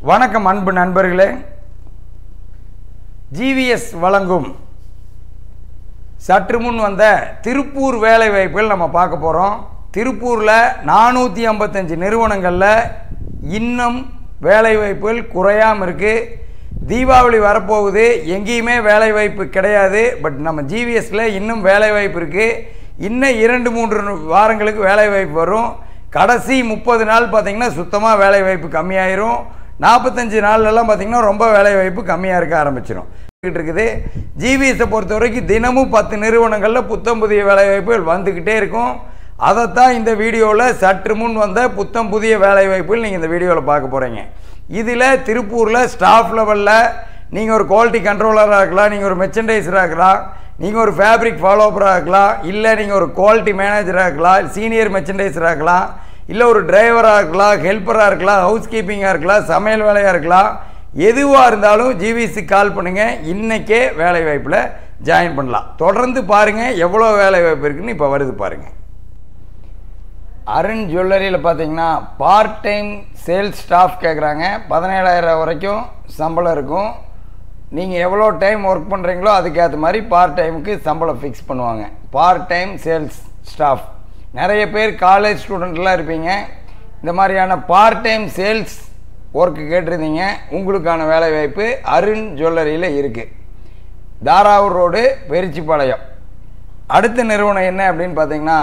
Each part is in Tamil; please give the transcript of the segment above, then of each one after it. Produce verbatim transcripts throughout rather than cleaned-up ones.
வணக்கம் அன்பு நண்பர்களே. ஜிவிஎஸ் வழங்கும் சற்று முன் வந்த திருப்பூர் வேலைவாய்ப்புகள் நம்ம பார்க்க போகிறோம். திருப்பூரில் நானூற்றி ஐம்பத்தஞ்சு நிறுவனங்களில் இன்னும் வேலைவாய்ப்புகள் குறையாமல் இருக்குது. தீபாவளி வரப்போகுது, எங்கேயுமே வேலைவாய்ப்பு கிடையாது. பட் நம்ம ஜிவிஎஸில் இன்னும் வேலைவாய்ப்பு இருக்குது. இன்னும் இரண்டு மூன்று வாரங்களுக்கு வேலைவாய்ப்பு வரும். கடைசி முப்பது நாள் பார்த்திங்கன்னா சுத்தமாக வேலைவாய்ப்பு கம்மியாயிரும். நாற்பத்தஞ்சு நாள்லாம் பார்த்திங்கன்னா ரொம்ப வேலைவாய்ப்பு கம்மியாக இருக்க ஆரம்பிச்சிடும் இருக்குது. ஜிவிஎஸை பொறுத்த வரைக்கும் தினமும் பத்து நிறுவனங்களில் புத்தம் புதிய வேலைவாய்ப்புகள் வந்துக்கிட்டே இருக்கும். அதைத்தான் இந்த வீடியோவில் சற்று முன் வந்த புத்தம் புதிய வேலைவாய்ப்புகள் நீங்கள் இந்த வீடியோவில் பார்க்க போகிறீங்க. இதில் திருப்பூரில் ஸ்டாஃப் லெவலில் நீங்கள் ஒரு குவாலிட்டி கண்ட்ரோலராக இருக்கலாம், நீங்கள் ஒரு மெர்ச்சன்டைசராக இருக்கலாம், நீங்கள் ஒரு ஃபேப்ரிக் ஃபாலோவராக இருக்கலாம், இல்லை நீங்கள் ஒரு குவாலிட்டி மேனேஜராக இருக்கலாம், சீனியர் மெர்ச்சன்டைசராக இருக்கலாம், இல்லை ஒரு டிரைவராக இருக்கலாம், ஹெல்ப்பராக இருக்கலாம், ஹவுஸ் கீப்பிங்காக இருக்கலாம், சமையல் வேலையாக இருக்கலாம். எதுவாக இருந்தாலும் ஜிவிஎஸ்க்கு கால் பண்ணுங்கள். இன்றைக்கே வேலைவாய்ப்பில் ஜாயின் பண்ணலாம். தொடர்ந்து பாருங்கள் எவ்வளோ வேலைவாய்ப்பு இருக்குதுன்னு இப்போ வருது பாருங்கள். அருண் ஜுவல்லரியில் பார்த்தீங்கன்னா பார்ட் டைம் சேல்ஸ் ஸ்டாஃப் கேட்குறாங்க. பதினேழாயிரம் வரைக்கும் சம்பளம் இருக்கும். நீங்கள் எவ்வளோ டைம் ஒர்க் பண்ணுறீங்களோ அதுக்கேற்ற மாதிரி பார்ட் டைமுக்கு சம்பளம் ஃபிக்ஸ் பண்ணுவாங்க. பார்ட் டைம் சேல்ஸ் ஸ்டாஃப் நிறைய பேர் காலேஜ் ஸ்டூடெண்ட்லாம் இருப்பீங்க. இந்த மாதிரியான பார்ட் டைம் சேல்ஸ் ஒர்க்கு கேட்டிருந்தீங்க. உங்களுக்கான வேலைவாய்ப்பு அருண் ஜுவல்லரியில் இருக்குது. தாராவூர் ரோடு, பெரிச்சிப்பாளையம். அடுத்த நிறுவனம் என்ன அப்படின்னு பார்த்தீங்கன்னா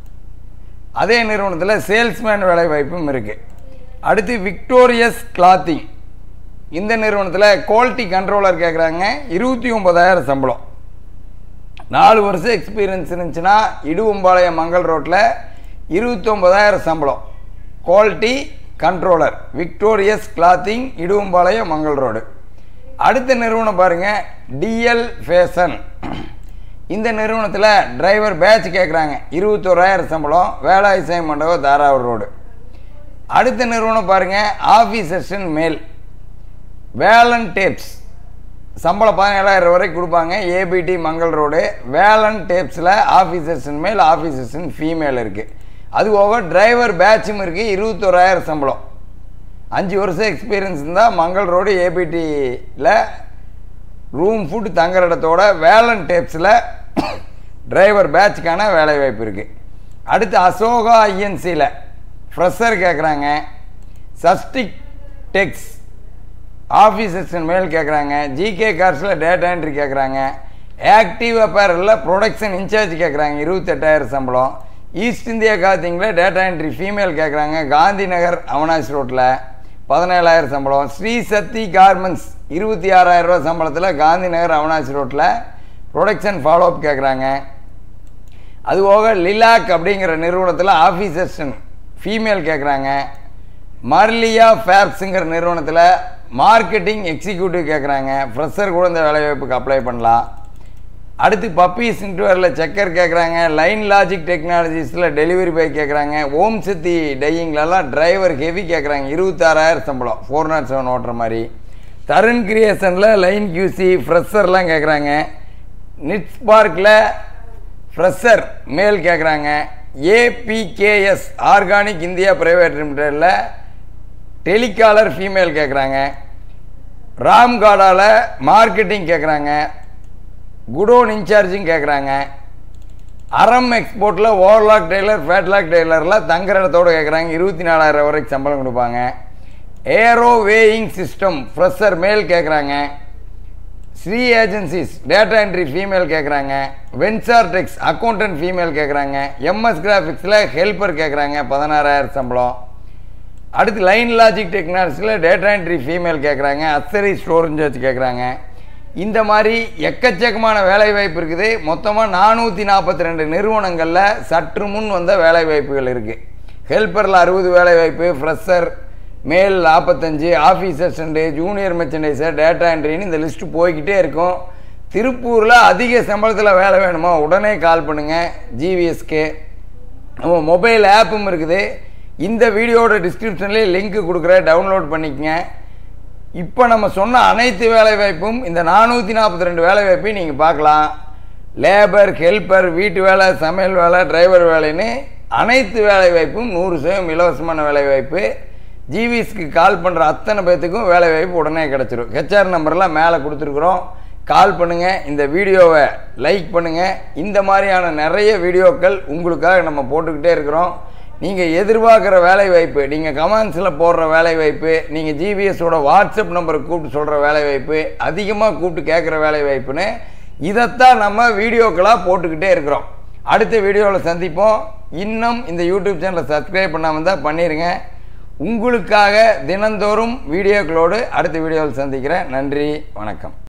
அதே நிறுவனத்தில் சேல்ஸ்மேன் வேலைவாய்ப்பும் இருக்குது. அடுத்து விக்டோரியஸ் கிளாத்திங். இந்த நிறுவனத்தில் குவாலிட்டி கண்ட்ரோலர் கேட்குறாங்க. இருபத்தி ஒம்பதாயிரம் சம்பளம். நாலு வருஷம் எக்ஸ்பீரியன்ஸ் இருந்துச்சுன்னா இடுவம்பாளையம் மங்கள் ரோட்டில் இருபத்தொம்பதாயிரம் சம்பளம். Quality controller victorious clothing, Iduvampalayam Mangal road. அடுத்த நிறுவனம் பாருங்கள், டிஎல் ஃபேஷன். இந்த நிறுவனத்தில் டிரைவர் பேட்ச் கேட்குறாங்க. இருபத்தோராயிரம் சம்பளம். வேலாயுசை மண்டபம், தாராவூர் ரோடு. அடுத்த நிறுவனம் பாருங்கள், ஆஃபீஸ் அசிஸ்டன்ட் மேல், வேலன் டேப்ஸ். சம்பளம் பதினேழாயிரம் வரைக்கும் கொடுப்பாங்க. ABT Mangal road. வேலன் டேப்ஸில் office assistant male, office assistant female இருக்குது. அது போக டிரைவர் பேட்சும் இருக்குது. இருபத்தோராயிரம் சம்பளம். அஞ்சு வருஷம் எக்ஸ்பீரியன்ஸ் இருந்தால் மங்கள் ரோடு ஏபிடியில் ரூம் ஃபுட் தங்குற இடத்தோட வேலன் டேப்ஸில் டிரைவர் பேட்சுக்கான வேலைவாய்ப்பு இருக்குது. அடுத்து அசோகா ஐஎன்சியில் ஃப்ரெஷர் கேட்குறாங்க. சஸ்டிக் டெக்ஸ் ஆஃபீஸ் அசிஸ்டன்ட் மேல் கேட்குறாங்க. ஜிகே கார்ஸில் டேட்டா என்ட்ரி கேட்குறாங்க. ஆக்டிவ் அப்பேரலில் ப்ரொடக்ஷன் இன்சார்ஜ் கேட்குறாங்க. இருபத்தெட்டாயிரம் சம்பளம். ஈஸ்ட் இந்தியா காத்திங்கில் டேட்டா என்ட்ரி ஃபீமேல் கேட்குறாங்க. காந்தி நகர் அவனாசி ரோட்டில் பதினேழாயிரம் சம்பளம். ஸ்ரீ சக்தி கார்மெண்ட்ஸ் இருபத்தி ஆறாயிரம் ரூபா சம்பளத்தில் காந்தி நகர் அவனாசி ரோட்டில் ப்ரொடக்ஷன் ஃபாலோஅப் கேட்குறாங்க. அதுபோக லிலாக் அப்படிங்கிற நிறுவனத்தில் ஆஃபீஸ் அசிஸ்டன்ட் ஃபீமேல் கேட்குறாங்க. மர்லியா ஃபேப்ஸுங்கிற நிறுவனத்தில் மார்க்கெட்டிங் எக்ஸிக்யூட்டிவ் கேட்குறாங்க. ஃப்ரெஷர் கூட இந்த வேலைவாய்ப்புக்கு அப்ளை பண்ணலாம். அடுத்து பப்பீஸ் இன்டர்வியூவில் செக்கர் கேட்குறாங்க. லைன் லாஜிக் டெக்னாலஜிஸில் டெலிவரி பாய் கேட்குறாங்க. ஓம் சக்தி டையிங்லலாம் டிரைவர் ஹெவி கேட்குறாங்க. இருபத்தாறாயிரம் சம்பளம். ஃபோர் நாட் செவன் ஓட்டுற மாதிரி. தருண் கிரியேஷனில் லைன் கியூசி ஃப்ரெஷர்லாம் கேட்குறாங்க. நிட்ஸ் பார்க்கில் ஃப்ரெஷர் மேல் கேட்குறாங்க. ஏபிகேஎஸ் ஆர்கானிக் இந்தியா பிரைவேட் லிமிடெடில் டெலிகாலர் ஃபீமேல் கேட்குறாங்க. ராம்காடாவில் மார்க்கெட்டிங் கேட்குறாங்க. குடோன் இன்சார்ஜிங் கேட்குறாங்க. அறம் எக்ஸ்போர்ட்டில் ஓவர்லாக் டெய்லர், ஃபேட்லாக் டெய்லரில் தங்குற இடத்தோடு கேட்குறாங்க. இருபத்தி நாலாயிரம் வரைக்கும் சம்பளம் கொடுப்பாங்க. Aero weighing system fresher male கேட்குறாங்க. Sri agencies data entry female கேட்குறாங்க. வென்சார் டெக்ஸ் அக்கௌண்டன்ட் ஃபீமேல் கேட்குறாங்க. எம்எஸ் கிராஃபிக்ஸில் ஹெல்ப்பர் கேட்குறாங்க. பதினாறாயிரம் சம்பளம். அடுத்து லைன் லாஜிக் டெக்னாலஜியில் டேட்டா என்ட்ரி ஃபீமேல் கேட்குறாங்க. அசரி ஸ்டோர் இன்சார்ஜ் கேட்குறாங்க. இந்த மாதிரி எக்கச்சக்கமான வேலைவாய்ப்பு இருக்குது. மொத்தமாக நானூற்றி நாற்பத்தி ரெண்டு நிறுவனங்களில் சற்று முன் வந்த வேலைவாய்ப்புகள் இருக்குது. ஹெல்ப்பரில் அறுபது வேலைவாய்ப்பு, ஃப்ரெஷர் மேல் நாற்பத்தஞ்சு, office assistant, junior merchandiser, data என்ட்ரின்னு இந்த லிஸ்ட்டு போய்கிட்டே இருக்கும். திருப்பூரில் அதிக சம்பளத்தில் வேலை வேணுமா உடனே கால் பண்ணுங்கள் ஜிவிஎஸ்க்கு. நம்ம மொபைல் ஆப்பும் இருக்குது. இந்த வீடியோட டிஸ்கிரிப்ஷன்லேயே லிங்க் கொடுக்குறேன், டவுன்லோட் பண்ணிக்கங்க. இப்போ நம்ம சொன்ன அனைத்து வேலைவாய்ப்பும் இந்த நானூற்றி நாற்பத்தி ரெண்டு வேலைவாய்ப்பையும் நீங்கள் பார்க்கலாம். லேபர், ஹெல்ப்பர், வீட்டு வேலை, சமையல் வேலை, டிரைவர் வேலைன்னு அனைத்து வேலைவாய்ப்பும் நூறு சதவீதம் இலவசமான வேலைவாய்ப்பு. ஜிவிஎஸ்க்கு கால் பண்ணுற அத்தனை பேர்த்துக்கும் வேலை வாய்ப்பு உடனே கிடச்சிரும். ஹெச்ஆர் நம்பர்லாம் மேலே கொடுத்துருக்குறோம். கால் பண்ணுங்கள், இந்த வீடியோவை லைக் பண்ணுங்கள். இந்த மாதிரியான நிறைய வீடியோக்கள் உங்களுக்காக நம்ம போட்டுக்கிட்டே இருக்கிறோம். நீங்கள் எதிர்பார்க்குற வேலை வாய்ப்பு, நீங்கள் கமெண்ட்ஸில் போடுற வேலை வாய்ப்பு, நீங்கள் ஜிவிஎஸோட வாட்ஸ்அப் நம்பருக்கு கூப்பிட்டு சொல்கிற வேலை வாய்ப்பு, அதிகமாக கூப்பிட்டு கேட்குற வேலை வாய்ப்புன்னு இதைத்தான் நம்ம வீடியோக்களாக போட்டுக்கிட்டே இருக்கிறோம். அடுத்த வீடியோவில் சந்திப்போம். இன்னும் இந்த யூடியூப் சேனலை சப்ஸ்கிரைப் பண்ணாமல் தான் பண்ணிடுங்க. உங்களுக்காக தினந்தோறும் வீடியோக்களோடு அடுத்த வீடியோவில் சந்திக்கிறேன். நன்றி, வணக்கம்.